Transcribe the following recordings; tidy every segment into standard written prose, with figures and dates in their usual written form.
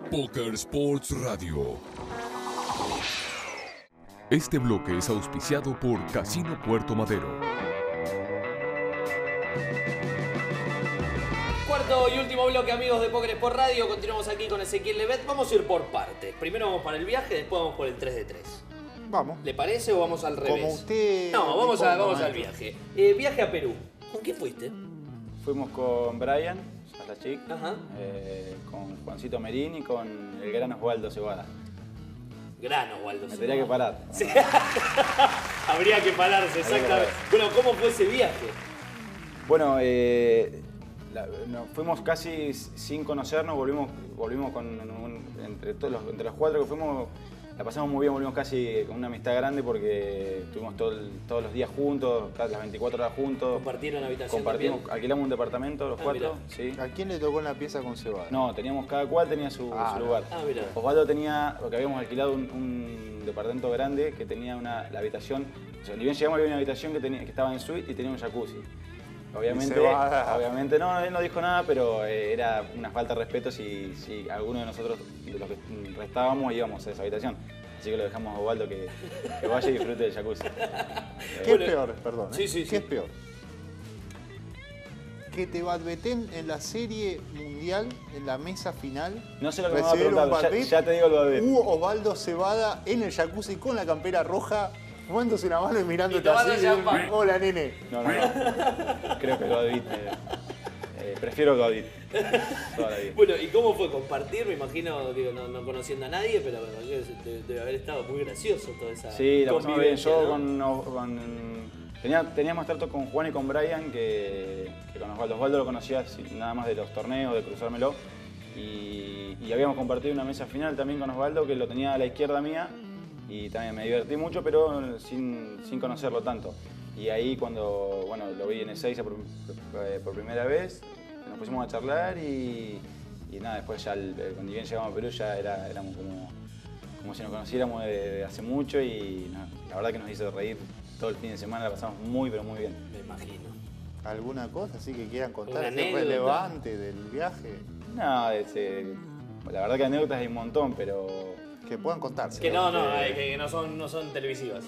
Poker Sports Radio. Este bloque es auspiciado por Casino Puerto Madero. Cuarto y último bloque, amigos de Poker Sport Radio. Continuamos aquí con Ezequiel Levet. Vamos a ir por partes. Primero vamos para el viaje, después vamos por el 3 de 3. Vamos. ¿Le parece o vamos al revés? Como usted... No, vamos al viaje. Viaje a Perú. ¿Con qué fuiste? Fuimos con Brian, Salachic, Ajá. con Juancito Merín y con el gran Osvaldo Cebada. Gran Osvaldo. Me tenía que parar. Sí. Habría que pararse, exactamente. Bueno, ¿cómo fue ese viaje? Bueno, nos fuimos casi sin conocernos, volvimos entre los cuatro que fuimos, la pasamos muy bien, volvimos casi con una amistad grande porque estuvimos todos los días juntos, las 24 horas juntos. ¿Compartieron habitación? Alquilamos un departamento los cuatro. Sí. ¿A quién le tocó en la pieza con Cebada? No, cada cual tenía su lugar. Mirá. Osvaldo tenía, porque habíamos alquilado un departamento grande que tenía la habitación, o sea, ni bien llegamos había una habitación que estaba en suite y tenía un jacuzzi. Obviamente no, él no dijo nada, pero era una falta de respeto si alguno de nosotros, de los que restábamos, íbamos a esa habitación. Así que lo dejamos a Osvaldo que vaya y disfrute del jacuzzi. ¿Qué es peor? Perdón. Sí. ¿Qué es peor? Que te badbeten en la serie mundial, en la mesa final. No sé lo que me va a preguntar, ya te digo el badbet. Osvaldo Cebada en el jacuzzi con la campera roja, fumándose una mano y mirándote así. Hola, nene. No. Creo que Badbet. Prefiero Badbet. Toda la vida. Bueno, ¿y cómo fue compartir? Me imagino, digo, no conociendo a nadie, pero debe haber estado muy gracioso toda esa Sí, la pasamos bien. Yo ¿no? teníamos trato con Juan y con Brian, que con Osvaldo. Osvaldo lo conocía nada más de los torneos, de cruzármelo. Y habíamos compartido una mesa final también con Osvaldo, que lo tenía a la izquierda mía. Y también me divertí mucho, pero sin conocerlo tanto. Y ahí cuando lo vi en Ezeiza por primera vez, nos pusimos a charlar y nada, después ya cuando bien llegamos a Perú ya éramos como si nos conociéramos de hace mucho y nada, la verdad que nos hizo reír todo el fin de semana, la pasamos muy pero muy bien. Me imagino. ¿Alguna cosa así que quieran contar? ¿Una ¿Es anécdota relevante del viaje? No, la verdad que anécdotas hay un montón, pero... Que puedan contarse. Que que no son televisivas.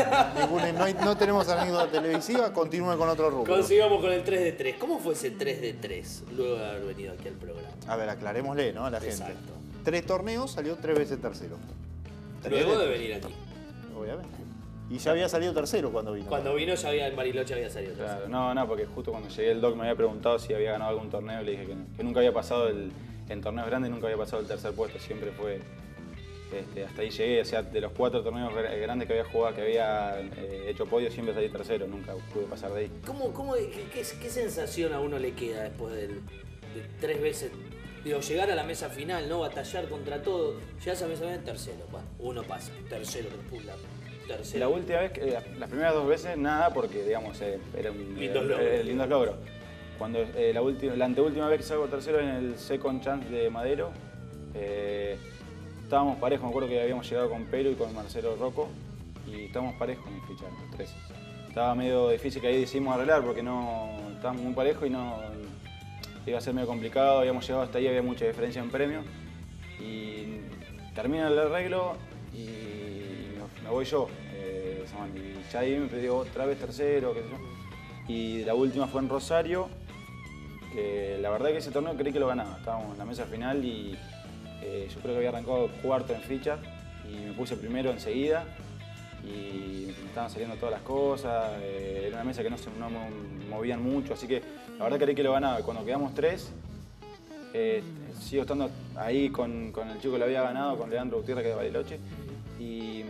No tenemos anécdota televisiva, continúe con otro rubro. Consigamos con el 3 de 3. ¿Cómo fue ese 3 de 3 luego de haber venido aquí al programa? A ver, aclarémosle, ¿no? A la gente. Exacto. 3 torneos, salió 3 veces tercero. Luego de venir aquí. Obviamente. Y ya había salido tercero cuando vino. Cuando vino ya en Bariloche había salido tercero. Claro, no, porque justo cuando llegué el doc me había preguntado si había ganado algún torneo y le dije que nunca había pasado en torneos grandes, nunca había pasado el tercer puesto, siempre fue... hasta ahí llegué, o sea, de los 4 torneos grandes que había jugado, que había hecho podio, siempre salí tercero, nunca pude pasar de ahí. ¿Qué sensación a uno le queda después de 3 veces? Digo, llegar a la mesa final, ¿no? Batallar contra todo. Llegas a la mesa final, tercero, uno pasa, tercero, tercero. La última vez, las primeras 2 veces, nada, porque digamos, era un lindos logros. Cuando la anteúltima vez que salgo tercero en el Second Chance de Madero, estábamos parejos, me acuerdo que habíamos llegado con Pero y con Marcelo Rocco y estábamos parejos en ficha, los 3. Estaba medio difícil que ahí decidimos arreglar porque estábamos muy parejos y iba a ser medio complicado, habíamos llegado hasta ahí, había mucha diferencia en premio y termina el arreglo y me voy yo. Y ya ahí me pidió otra vez tercero, qué sé yo. Y la última fue en Rosario, que la verdad que ese torneo creí que lo ganaba, estábamos en la mesa final y yo creo que había arrancado cuarto en ficha y me puse primero enseguida y me estaban saliendo todas las cosas, era una mesa que no movían mucho, así que la verdad creí que lo ganaba. Cuando quedamos 3, sigo estando ahí con el chico que lo había ganado, con Leandro Gutiérrez, que es de Bariloche, y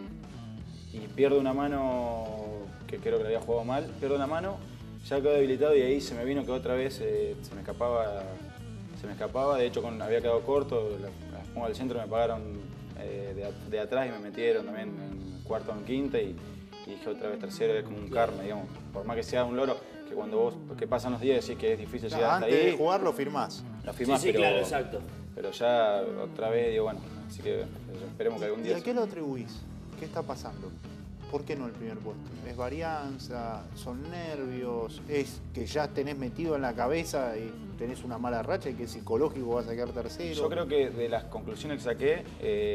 pierdo una mano, que creo que la había jugado mal, pierdo una mano, ya quedó debilitado y ahí se me vino que otra vez se me escapaba, de hecho había quedado corto, la pongo al centro, me pagaron de atrás y me metieron también en cuarto o en quinta y dije otra vez tercero, es como un karma, digamos, por más que sea un loro, que cuando que pasan los días decís que es difícil llegar hasta ahí. Antes de jugar lo firmás. Lo firmás, sí, claro, exacto. Pero ya otra vez digo, bueno, así que esperemos que algún día... ¿Y a qué lo atribuís? ¿Qué está pasando? ¿Por qué no el primer puesto? ¿Es varianza? ¿Son nervios? ¿Es que ya tenés metido en la cabeza y tenés una mala racha y que es psicológico vas a quedar tercero? Yo creo que de las conclusiones que saqué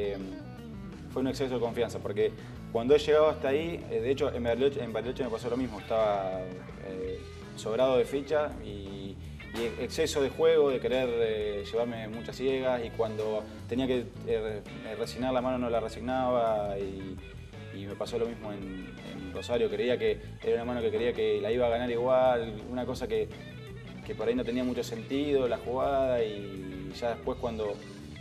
fue un exceso de confianza, porque cuando he llegado hasta ahí, de hecho en Bariloche me pasó lo mismo, estaba sobrado de ficha y exceso de juego, de querer llevarme muchas ciegas, y cuando tenía que resignar la mano no la resignaba, y me pasó lo mismo en Rosario. Creía que era una mano que quería que la iba a ganar igual, una cosa que por ahí no tenía mucho sentido la jugada, y ya después cuando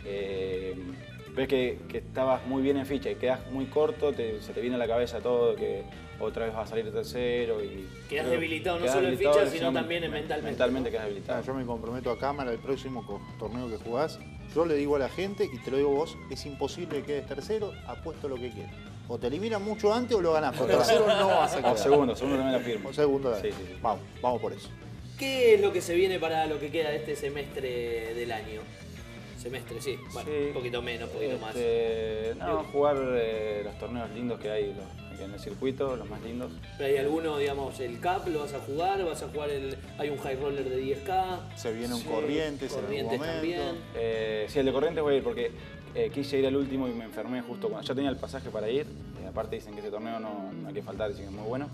ves que estabas muy bien en ficha y quedas muy corto, se te viene a la cabeza todo, que otra vez vas a salir tercero. Quedas debilitado no solo en ficha, sino también mentalmente. Mentalmente quedas debilitado. Yo me comprometo a cámara el próximo torneo que jugás. Yo le digo a la gente, y te lo digo vos, es imposible que quedes tercero, apuesto lo que quieras. O te eliminan mucho antes o lo ganás, pero tercero no vas a quedar. O segundo también la firmo. O segundo, sí. Vamos por eso. ¿Qué es lo que se viene para lo que queda de este semestre del año? Semestre, sí. Bueno, sí. Un poquito menos, un poquito más. No, jugar los torneos lindos que hay en el circuito, los más lindos. ¿Hay alguno, digamos, el CAP lo vas a jugar? Hay un high roller de 10K. Se viene un Corrientes en algún momento. También. Sí, el de Corrientes voy a ir porque quise ir al último y me enfermé justo cuando ya tenía el pasaje para ir. Aparte dicen que ese torneo no hay que faltar, dicen que es muy bueno.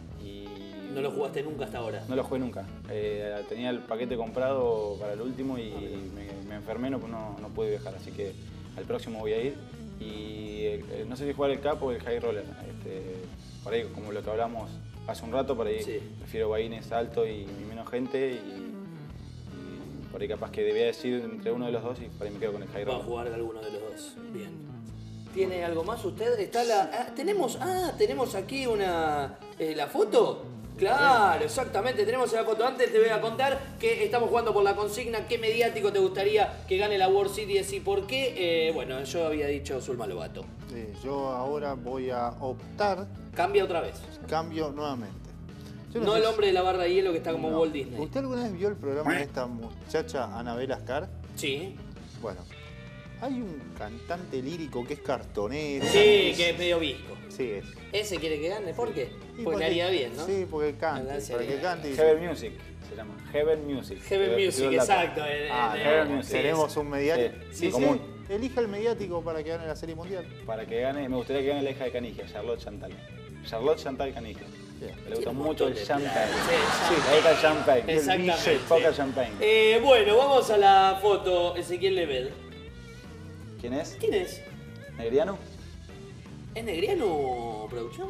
¿No lo jugaste nunca hasta ahora? No lo jugué nunca. Tenía el paquete comprado para el último y me enfermé, no pude viajar, así que al próximo voy a ir. Y no sé si jugar el cap o el high roller. Por ahí, como lo que hablamos hace un rato, por ahí sí. Prefiero Baines alto y menos gente. Y por ahí capaz que debía decir entre uno de los dos y por ahí me quedo con el high roller. Va a jugar alguno de los dos. Bien. ¿Tiene algo más usted? Está tenemos aquí la foto. Claro, exactamente, tenemos la foto. Antes te voy a contar que estamos jugando por la consigna. ¿Qué mediático te gustaría que gane la World Series y por qué? Bueno, yo había dicho Zulma Lobato. Sí, yo ahora voy a optar. Cambia otra vez. Cambio nuevamente. No el hombre de la barra de hielo que está como no. Walt Disney. ¿Usted alguna vez vio el programa de esta muchacha Anabel Ascar? Sí. Bueno, hay un cantante lírico que es cartonero. Sí, que es medio visco. Sí, es. ¿Ese quiere que gane? ¿Por qué? Sí, porque le haría bien, ¿no? Sí, porque cante. Para que cante. Y Heaven Music se llama. Heaven Music. Heaven Music, exacto. Heaven Music. Tenemos un mediático. Sí, común. Elija el mediático para que gane la Serie Mundial. Para que gane, me gustaría que gane la hija de Canigia, Charlotte Chantal. Charlotte Chantal Canigia. Le gusta mucho el champagne. Sí, le gusta el champagne. Exactamente. Poca champagne. Bueno, vamos a la foto. Ezequiel Leved. ¿Quién es? ¿Quién es? ¿Negriano? ¿Es Negriano Producción?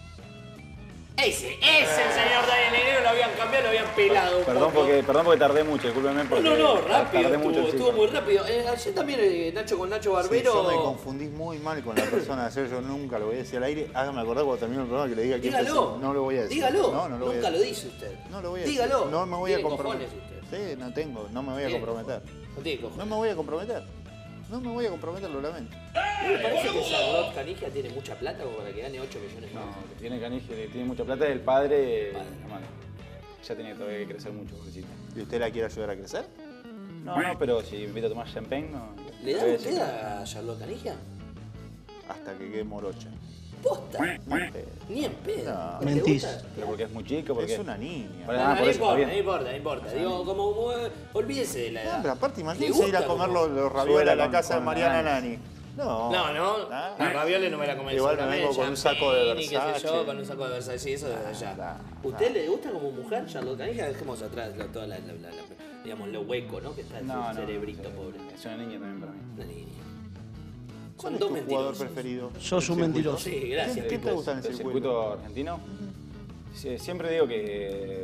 Ese señor Daniel Negriano, lo habían cambiado, lo habían pelado. Perdón porque tardé mucho, discúlpenme. No, rápido, tardé mucho estuvo muy rápido. Ayer también Nacho con Nacho Barbero. Sí, yo me confundí muy mal con la persona de ayer, yo nunca lo voy a decir al aire. Hágame acordar cuando termine el programa que le diga quién es. No lo voy a decir. Dígalo. No lo voy a Nunca decir. lo dice usted. No lo voy a decir. Dígalo. No me voy a ¿Tiene comprometer. cojones usted? Sí, no me voy a comprometer. No tiene cojones. No me voy a comprometer. No me voy a comprometer, lo lamento. ¿No le parece que Charlotte Canigia tiene mucha plata como para que gane 8 millones más? No, que tiene Canigia, que tiene mucha plata, es el padre. Hermano. Ya tiene todavía que crecer mucho, pobrecita. ¿Y usted la quiere ayudar a crecer? No, pero si me invita a tomar champagne, no. ¿Le da usted a Charlotte Canigia? Hasta que quede morocha. ¿Posta? Ni en pedo. No. ¿Le Mentís. gusta? Pero porque es muy chica, porque Es una niña. Bueno, No, por no eso, está bien. importa. Digo, como olvídese de la edad. No, pero aparte, ¿Le imagínese ir a gusta comer como- los ravioles a la con- casa de con Mariana Nani. Nani. No. No, la ravioles no me la comeré. Igual me seguramente, vengo con un saco de champagne, qué sé yo, Versace. con un saco de Versace, sí, eso desde ya. Claro. ¿Usted le gusta como mujer Charlotte Canigia? Dejemos atrás toda digamos, lo hueco, ¿no? Que está en No, su cerebrito, no, pobre. Es una niña también para mí. Una niña. ¿Cuál Son es dos tu jugador mentirosos. preferido? Sos un del mentiroso. circuito? Sí, gracias. ¿Qué te gusta en el ¿Del circuito? circuito argentino? Siempre digo que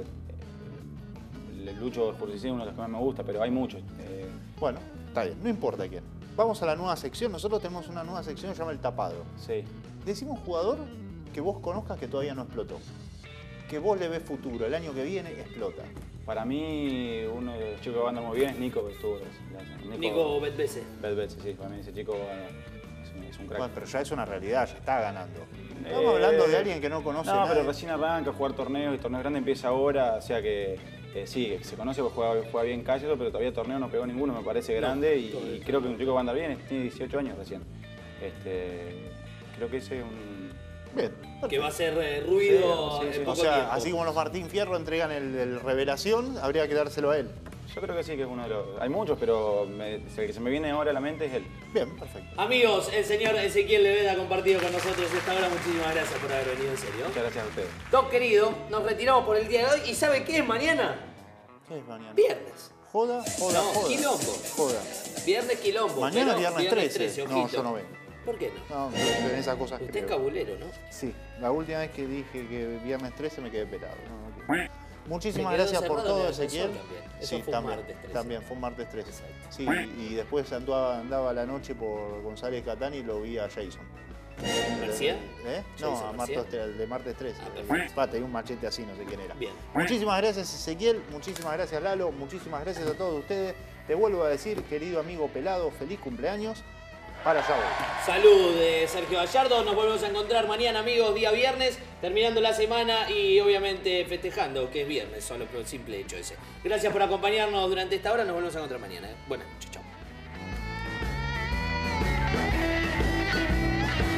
el Lucho Urquiza es uno de los que más me gusta, pero hay muchos. Bueno, está bien, no importa quién. Vamos a la nueva sección. Nosotros tenemos una nueva sección que se llama El Tapado. Sí. Decimos un jugador que vos conozcas que todavía no explotó. Que vos le ves futuro. El año que viene explota. Para mí, uno de los chicos que anda muy bien es Nico, que estuvo. Nico Betbese. Betbese, sí. Para mí ese chico es un crack. Bueno, pero ya es una realidad, ya está ganando. Estamos Eh, hablando de alguien que no conoce No, nada. pero recién arranca a jugar torneos y torneos grandes empieza ahora, o sea que sí, se conoce porque juega bien Cáceres, pero todavía torneo no pegó ninguno, me parece grande y creo que un chico que anda bien, tiene 18 años recién. Creo que ese es Bien. que va a ser ruido Sí, sí, sí. en poco O sea, tiempo. así como los Martín Fierro entregan el Revelación, habría que dárselo a él. Yo creo que sí, que es uno de los... Hay muchos, pero el que se me viene ahora a la mente es él. Bien, perfecto. Amigos, el señor Ezequiel Leveda ha compartido con nosotros esta hora. Muchísimas gracias por haber venido, en serio. Muchas gracias a ustedes. Doc querido, nos retiramos por el día de hoy. ¿Y sabe qué es mañana? ¿Qué es mañana? Viernes. Joda, joda, No, joda. quilombo. Joda. No, quilombo. Mañana pero viernes 13. No, ojito. yo no vengo. ¿Por qué no? No, en esas cosas Usted creo. es cabulero, ¿no? Sí, la última vez que dije que viernes 13 me quedé pelado. No quiero. Muchísimas Se quedó gracias por encerrado todo, en el Ezequiel. ascensor también. Eso Sí, fue un también, martes 13. también fue un martes 13. Exacto. Sí, y después andaba la noche por González Catán y lo vi a Jason. ¿García? ¿Eh? Jason No, a García. el de martes 13. Ah, perfecto. Tenía un machete así, no sé quién era. Bien. Muchísimas gracias, Ezequiel. Muchísimas gracias, Lalo. Muchísimas gracias a todos ustedes. Te vuelvo a decir, querido amigo Pelado, feliz cumpleaños. Para allá voy. Salud, Sergio Gallardo. Nos volvemos a encontrar mañana, amigos, día viernes, terminando la semana y obviamente festejando que es viernes, solo por el simple hecho ese. Gracias por acompañarnos durante esta hora. Nos volvemos a encontrar mañana. Buenas noches, chao.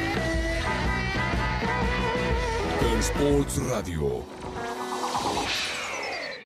Sports Radio.